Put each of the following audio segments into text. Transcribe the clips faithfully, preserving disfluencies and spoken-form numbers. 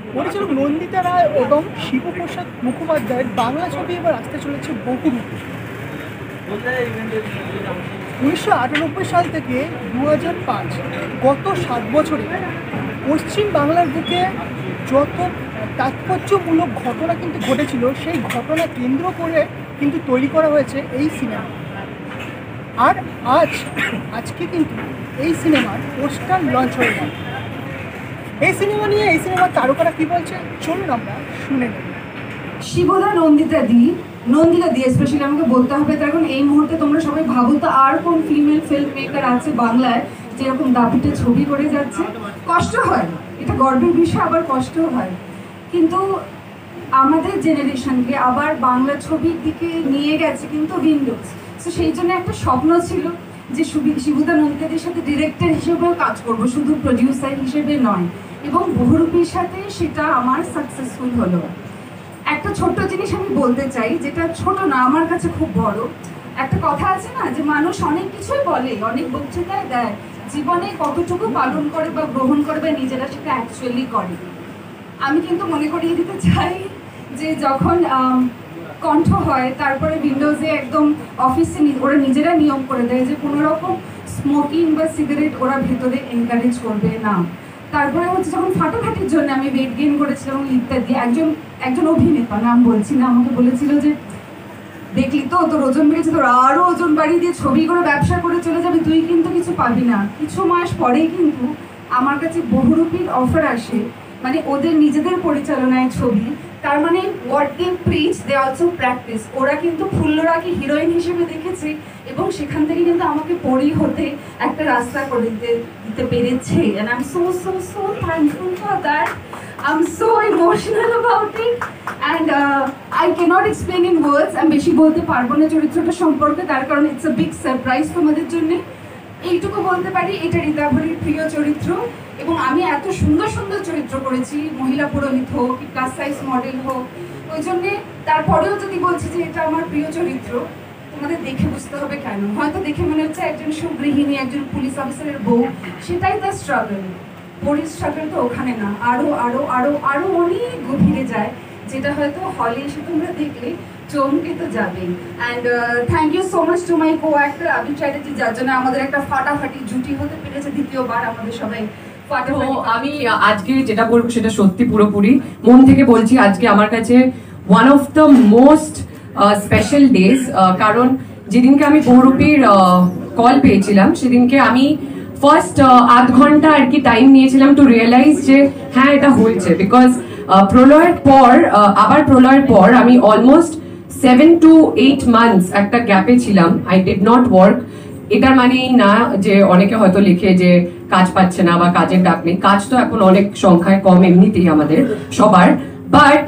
পরিচালক নন্দিতা রায় এবং শিবপ্রসাদ মুখোপাধ্যায়ের বাংলা ছবি এবার আসতে চলেছে বহুরূপী। উনিশশো আটানব্বই সাল থেকে দু হাজার পাঁচ গত সাত বছরে পশ্চিম বাংলার বুকে যত তাৎপর্যমূলক ঘটনা কিন্তু ঘটেছিল, সেই ঘটনা কেন্দ্র করে কিন্তু তৈরি করা হয়েছে এই সিনেমা। আর আজ আজকে কিন্তু এই সিনেমার পোস্টার লঞ্চ হয়ে গেল। এই সিনেমা নিয়ে এই সিনেমার তারকারা কি বলছে চলুন আমরা শুনে নেব। শিবদা নন্দিতা দি নন্দিতা দি স্পেশালি আমাকে বলতে হবে, কারণ এই মুহূর্তে তোমরা সবাই ভাবো তো আর কোন ফিমেল ফিল্ম মেকার আছে বাংলায় যেরকম দাবিতে ছবি করে যাচ্ছে। কষ্ট হয়, এটা গর্বের বিষয়, আবার কষ্টও হয়। কিন্তু আমাদের জেনারেশনকে আবার বাংলা ছবির দিকে নিয়ে গেছে কিন্তু উইন্ডোজ। তো সেই জন্য একটা স্বপ্ন ছিল যে শিবদা নন্দিতাদের সাথে ডিরেক্টর হিসেবেও কাজ করব, শুধু প্রডিউসার হিসেবে নয়। এবং বহুরূপীর সাথে সেটা আমার সাকসেসফুল হলো। একটা ছোট্ট জিনিস আমি বলতে চাই, যেটা ছোট না, আমার কাছে খুব বড়। একটা কথা আছে না যে মানুষ অনেক কিছুই বলে, অনেক বক্তৃতায় দেয়, জীবনে কতটুকু পালন করে বা গ্রহণ করে বা নিজেরা সেটা অ্যাকচুয়ালি করে। আমি কিন্তু মনে করিয়ে দিতে চাই যে যখন কণ্ঠ হয় তারপরে উইন্ডোজে একদম অফিসে ওরা নিজেরা নিয়ম করে দেয় যে কোনো রকম স্মোকিং বা সিগারেট ওরা ভেতরে এনকারেজ করবে না। তারপরে হচ্ছে যখন ফাটাফাটির জন্য আমি ওয়েট গেইন করেছিলাম ইত্যাদি, একজন একজন অভিনেতা, নাম বলছি না, আমাকে বলেছিল যে দেখলি তো তোর ওজন বেড়েছে, তোর আরও ওজন বাড়িয়ে দিয়ে ছবি করে ব্যবসা করে চলে যাবে, তুই কিন্তু কিছু পাবি না। কিছু মাস পরেই কিন্তু আমার কাছে বহুরূপীর অফার আসে, মানে ওদের নিজেদের পরিচালনায় ছবি। তার মানে what they preach they also practice. ওরা কিন্তু ফুল্লরাকে হিরোইন হিসেবে দেখেছে এবং সেখান থেকে কিন্তু আমাকে পরি হতে একটা রাস্তা করে দিতে দিতে পেরেছে। And I am so so so thankful for that. I am so emotional about it and I can't explain in words. আমি বেশি বলতে পারবো না চরিত্রটা সম্পর্কে, তার কারণ ইটস আ বিগ সারপ্রাইজ তোমাদের জন্য। এইটুকু বলতে পারি, এটা রীতাভরির প্রিয় চরিত্র এবং আমি এত সুন্দর সুন্দর চরিত্র করেছি, মহিলা পুরোহিত হোক, প্লাস সাইজ মডেল হোক, ওই জন্যে তারপরেও যদি বলছি যে এটা আমার প্রিয় চরিত্র, তোমাদের দেখে বুঝতে হবে কেন। হয়তো দেখে মনে হচ্ছে একজন সুগৃহিণী, একজন পুলিশ অফিসারের বউ, সেটাই তার স্ট্রাগল। পরির স্ট্রাগল তো ওখানে না, আরও আরও আরও আরও অনেক গভীরে যায়, যেটা হয়তো হলে এসে তোমরা দেখলে চমকে তো যাবেই। And thank you so much to my co actor Abhi Chatterjee, যার জন্য আমাদের একটা ফাটাফাটি জুটি হতে পেরেছে দ্বিতীয়বার আমাদের সবাই। আমি আজকে যেটা বলবো সেটা সত্যি পুরোপুরি মন থেকে বলছি। আজকে আমার কাছে one of the most special days, কারণ যেদিনকে আমি বহুরূপীর কল পেয়েছিলাম সেদিনকে আমি ফার্স্ট আধ ঘন্টা আর কি টাইম নিয়েছিলাম টু রিয়েলাইজ যে হ্যাঁ এটা হয়েছে। বিকজ প্রলয়ের পর আবার প্রলয়ের পর আমি almost seven to eight months একটা গ্যাপে ছিলাম। I did not work. এটার মানেই না যে অনেকে হয়তো লিখে যে কাজ পাচ্ছে না বা কাজের ডাক নেই। কাজ তো এখন অনেক সংখ্যায় কম এমনিতেই আমাদের সবার, বাট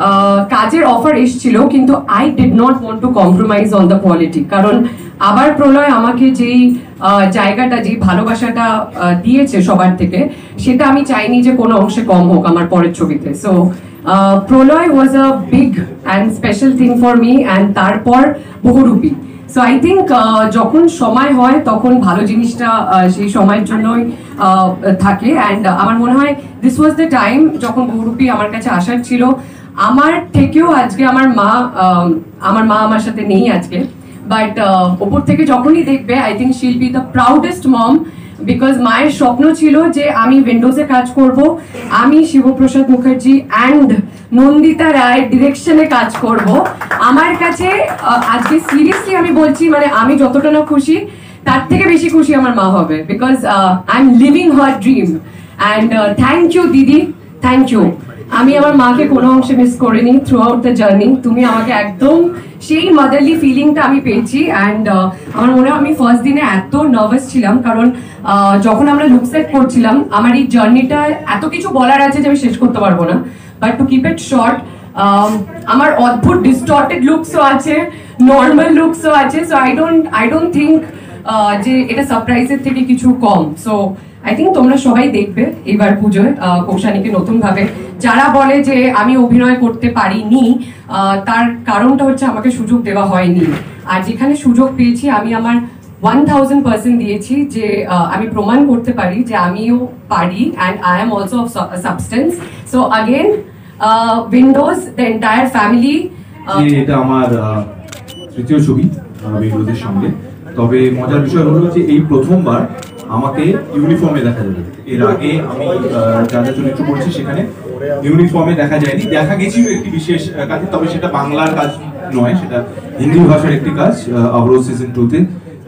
কাজের অফার এসেছিল, কিন্তু I did not want to compromise on the quality. কারণ আবার প্রলয় আমাকে যেই জায়গাটা, যেই ভালোবাসাটা দিয়েছে সবার থেকে, সেটা আমি চাইনি যে কোনো অংশে কম হোক আমার পরের ছবিতে। So Prolay was a big and special thing for me, and তারপর বহুরূপী। সো আই থিঙ্ক যখন সময় হয় তখন ভালো জিনিসটা সেই সময়ের জন্যই থাকে। অ্যান্ড আমার মনে হয় দিস ওয়াজ দ্য টাইম যখন বহুরূপী আমার কাছে আসার ছিল। আমার থেকেও আজকে আমার মা আমার মা আমার সাথে নেই আজকে, বাট ওপর থেকে যখনই দেখবে I think she will be the proudest mom. Because মায়ের স্বপ্ন ছিল যে আমি উইন্ডোজে কাজ করব, আমি শিবপ্রসাদ মুখার্জি অ্যান্ড নন্দিতা রায়ের ডিরেকশনে কাজ করব। আমার কাছে আজকে সিরিয়াসলি আমি বলছি, মানে আমি যতটা না খুশি তার থেকে বেশি খুশি আমার মা হবে, because I am living her dream. And thank you দিদি, থ্যাংক ইউ। আমি আমার মাকে কোনো অংশে মিস করিনি থ্রু আউট দ্য জার্নি। তুমি আমাকে একদম সেই মাদারলি ফিলিংটা আমি পেয়েছি। অ্যান্ড আমার মনে হয় আমি ফার্স্ট দিনে এত নার্ভাস ছিলাম, কারণ যখন আমরা লুক সেট করছিলাম আমার এই জার্নিটা এত কিছু বলার আছে যে আমি শেষ করতে পারবো না। But to keep it short, আমার অদ্ভুত ডিস্টর্টেড লুকসও আছে, নর্মাল লুকসও আছে। So I don't I don't think যে এটা সারপ্রাইজের থেকে কিছু কম। সো আই থিঙ্ক তোমরা সবাই দেখবে এবার পুজোয় কৌশানীকে নতুন ভাবে। যারা বলে যে আমি অভিনয় করতে পারিনি, তার কারণটা হচ্ছে আমাকে সুযোগ দেওয়া হয়নি। আর যেখানে সুযোগ পেয়েছি আমি আমার ওয়ান থাউজেন্ড পার্সেন্ট দিয়েছি যে আহ, আমি প্রমাণ করতে পারি যে আমিও পারি and I am also of substance. So again windows the entire family. এটা আমার আহ, তৃতীয় ছবি উইন্ডোজের সঙ্গে। তবে মজার বিষয় হলো যে এই প্রথমবার আমাকে ইউনিফর্মে দেখা যাবে। এর আগে আমি আহ, যা যা চরিত্র করেছি সেখানে ইউনিফর্মে দেখা যায়নি, দেখা গেছিল একটি বিশেষ আহ, কাজে। তবে সেটা বাংলার কাজ নয়, সেটা হিন্দি ভাষার একটি কাজ আবরোজ সিজন টুতে।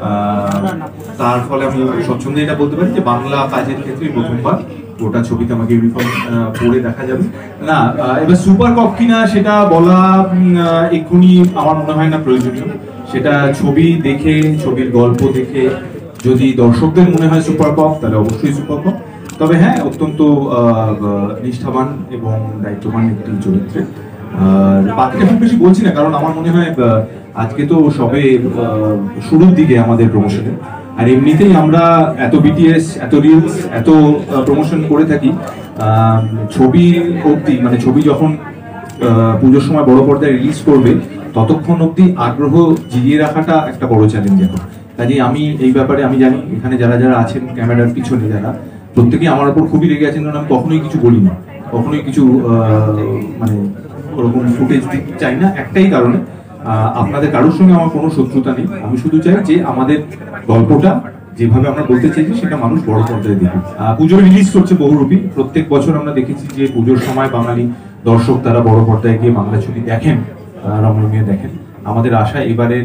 তার ফলে আমি স্বচ্ছন্দে এটা বলতে পারি যে বাংলা কাজের ক্ষেত্রে প্রথমবার গোটা ছবিতে আমাকে ইউনিফর্ম পরে দেখা যাবে। না আহ, এবার সুপার কপ কিনা সেটা বলা উম, আহ, এক্ষুনি আমার মনে হয় না প্রয়োজনীয়। সেটা ছবি দেখে, ছবির গল্প দেখে যদি দর্শকদের মনে হয় সুপার কপ, তাহলে অবশ্যই সুপার কপ। তবে হ্যাঁ, অত্যন্ত আহ, নিষ্ঠাবান এবং দায়িত্ববান একটি চরিত্রে। আর বাকিটা খুব বেশি বলছি না, কারণ আমার মনে হয় আহ, আজকে তো সবে আহ, শুরুর দিকে আমাদের প্রমোশনে। আর এমনিতেই আমরা এত বিটিএস, এত রিলস, এত প্রমোশন করে থাকি, আহ, ছবি অবধি মানে ছবি যখন আহ, পুজোর সময় বড় পর্দায় রিলিজ করবে ততক্ষণ অবধি আগ্রহ জিগিয়ে রাখাটা একটা বড় চ্যালেঞ্জ এখন। কাজেই আমি এই ব্যাপারে আমি জানি এখানে যারা যারা আছেন ক্যামেরার পিছনে যারা, প্রত্যেকেই আমার উপর খুবই রেগে আছেন, কারণ আমি কখনোই কিছু বলি না, কখনোই কিছু মানে ওরকম ফুটেজ দিতে চাই না। একটাই কারণে, আপনাদের কারোর সঙ্গে আমার কোনো শত্রুতা নেই। আমি শুধু চাই যে আমাদের গল্পটা যেভাবে আমরা বলতে চাইছি সেটা মানুষ বড় পর্দায় দেখুক। পুজোর রিলিজ করছে বহুরূপী। প্রত্যেক বছর আমরা দেখেছি যে পুজোর সময় বাঙালি দর্শক তারা বড় পর্দায় গিয়ে বাংলা ছবি দেখেন, রমরমিয়ে দেখেন। আমাদের আশা এবারের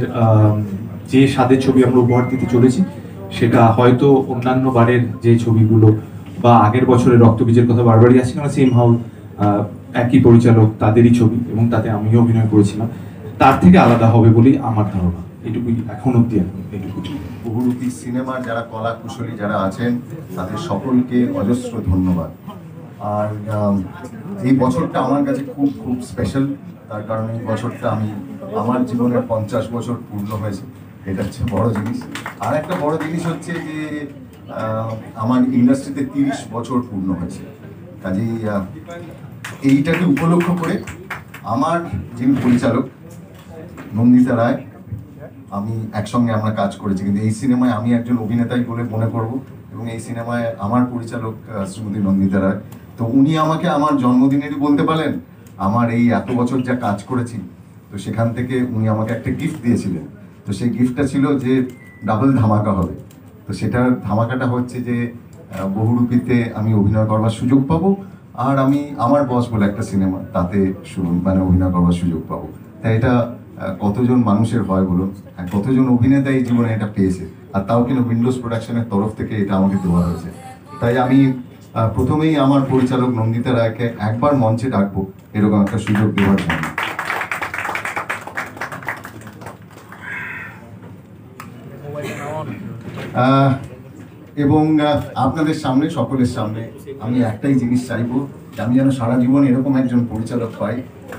যে স্বাদের ছবি আমরা উপহার দিতে চলেছি সেটা হয়তো অন্যান্য বারের যে ছবিগুলো বা আগের বছরের রক্তবীজের কথা বারবারই আসছে, কারণ সেম হাউস একই পরিচালক তাদেরই ছবি এবং তাতে আমিও অভিনয় করেছিলাম, তার থেকে আলাদা হবে বলেই আমার ধারণা। এটুকুই এখন অব্দি। এটুকুই। বহুরূপী সিনেমার যারা কলা কুশলী যারা আছেন তাদের সকলকে অজস্র ধন্যবাদ। আর এই বছরটা আমার কাছে খুব খুব স্পেশাল, তার কারণ এই বছরটা আমি আমার জীবনের পঞ্চাশ বছর পূর্ণ হয়েছে, এটা হচ্ছে বড় জিনিস। আর একটা বড় জিনিস হচ্ছে যে আমার ইন্ডাস্ট্রিতে তিরিশ বছর পূর্ণ হয়েছে। কাজেই এইটাকে উপলক্ষ করে আমার যিনি পরিচালক নন্দিতা রায়, আমি একসঙ্গে আমরা কাজ করেছি, কিন্তু এই সিনেমায় আমি একজন অভিনেতাই বলে মনে করব, এবং এই সিনেমায় আমার পরিচালক শ্রীমতী নন্দিতা রায়। তো উনি আমাকে আমার জন্মদিনেরই বলতে পারলেন, আমার এই এত বছর যা কাজ করেছি, তো সেখান থেকে উনি আমাকে একটা গিফট দিয়েছিলেন। তো সেই গিফটটা ছিল যে ডাবল ধামাকা হবে। তো সেটার ধামাকাটা হচ্ছে যে বহুরূপীতে আমি অভিনয় করবার সুযোগ পাবো, আর আমি আমার বস বলে একটা সিনেমা, তাতে মানে অভিনয় করবার সুযোগ পাবো। তাই এটা কতজন মানুষের হয় বলুন, কতজন অভিনেতা এই জীবনে এটা পেয়েছে, আর তাও কিন্তু উইন্ডোজ প্রোডাকশনের তরফ থেকে এটা আমাকে দেওয়া হয়েছে। তাই আমি প্রথমেই আমার পরিচালক নন্দিতা রায়কে একবার মঞ্চে ডাকবো এরকম একটা সুযোগ দেওয়ার জন্য। এবং আপনাদের সামনে, সকলের সামনে আমি একটাই জিনিস চাইবো, আমি যেন সারা জীবন এরকম একজন পরিচালক পাই।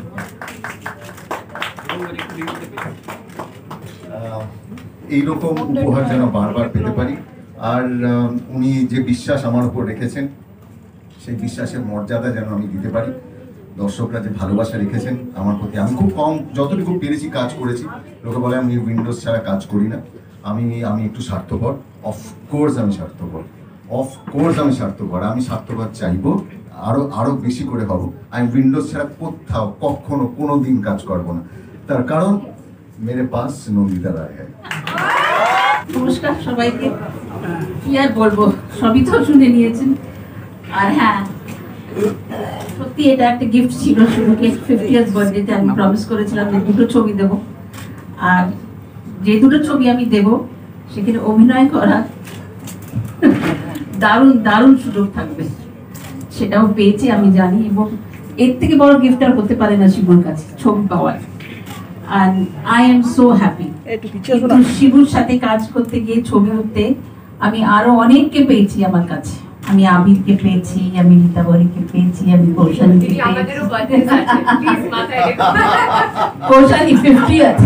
এইরকম উপহার যেন বারবার পেতে পারি। আর উনি যে বিশ্বাস আমার উপর রেখেছেন সেই বিশ্বাসের মর্যাদা যেন আমি দিতে পারি। দর্শকরা যে ভালোবাসা রেখেছেন আমার প্রতি, আমি খুব কম যতটুকু পেরেছি কাজ করেছি। লোকে বলে আমি উইন্ডোজ ছাড়া কাজ করি না, আমি আমি একটু স্বার্থপর। অফকোর্স আমি স্বার্থপর, অফকোর্স আমি স্বার্থপর আমি স্বার্থপর চাইবো, আরো আরো বেশি করে হব। আমি উইন্ডোজ ছাড়া কোথাও কখনো কোনো দিন কাজ করবো না, তার কারণ মেরে পাস নন্দিতা রায়। নমস্কার সবাইকে। কি আর বলবো, সবই তো শুনে নিয়েছেন। আর হ্যাঁ, সত্যি এটা একটা গিফট ছিল শুরুকে। ফিফটিয়াথ বার্থডেতে আমি প্রমিস করেছিলাম যে দুটো ছবি দেব, আর যে দুটো ছবি আমি দেব সেখানে অভিনয় করা দারুণ দারুণ সুযোগ থাকবে, সেটাও পেয়েছি আমি জানি। এবং এর থেকে বড় গিফট আর হতে পারে না শিবুর কাছে, ছবি পাওয়ার। And I am so happy. কিন্তু শিবুর সাথে কাজ করতে গিয়ে ছবি করতে আমি আরো অনেককে পেয়েছি আমার কাছে। আমি আবিরকে পেয়েছি, আমি রীতা বরিকে পেয়েছি, আমি কৌশালীকে পেয়েছি। কৌশালী ফিফটিয়াথ।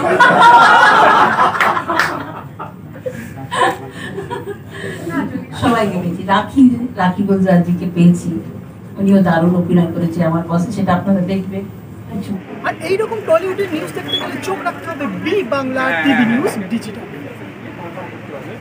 সবাইকে পেয়েছি। রাখি রাখি গুলজারজিকে পেয়েছি, উনিও দারুণ অভিনয় করেছে আমার বসে, সেটা আপনারা দেখবেন। আর এইরকম টলিউডের নিউজ দেখতে গেলে চোখ রাখতে হবে B Bangla TV news digital.